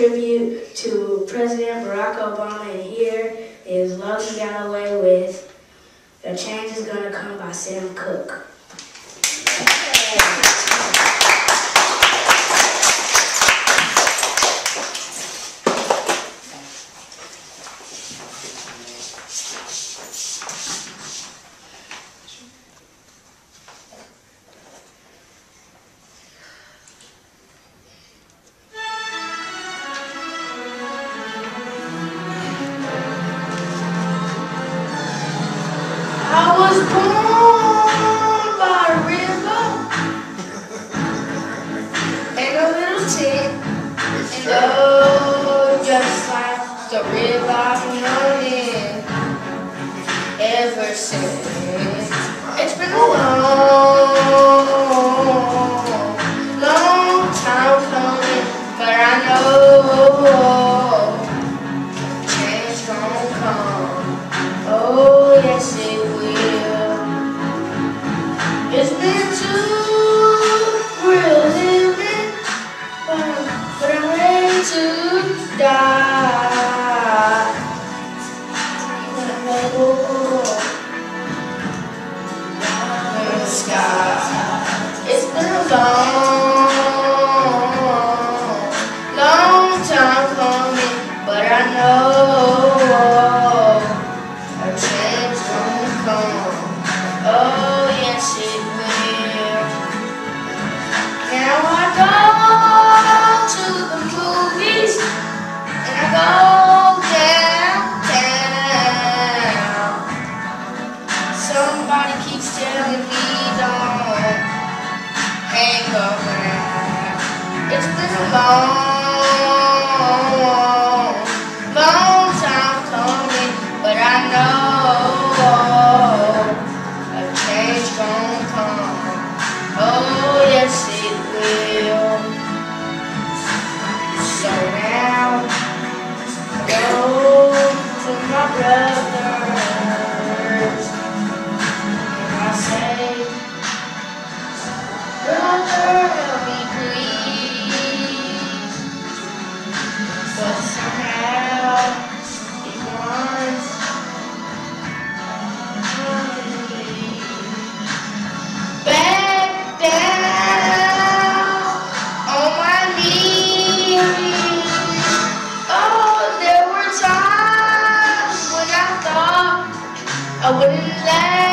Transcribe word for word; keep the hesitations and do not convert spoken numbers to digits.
tribute to President Barack Obama, and here is Love You Got Away With. The Change Is Gonna Come by Sam Cooke. I was born by a river in a little tent, and oh, just like the river I've known it ever since. It's been a long, long time coming, but I know change gon' come. Oh, yes it will. It's been too real living, but I'm ready to die. In the sky. It's been a long, long time coming, but I know a change gon' come. Oh, yes it will. Now I go to the movies and I go downtown. Somebody keeps telling me don't hang around. It's been a long, long time coming, but I know a change gon' come. Oh, yes it will. So now I go to my brothers and I say, brother, help me please. But somehow he wants back down on my knees. Oh, there were times when I thought I wouldn't last.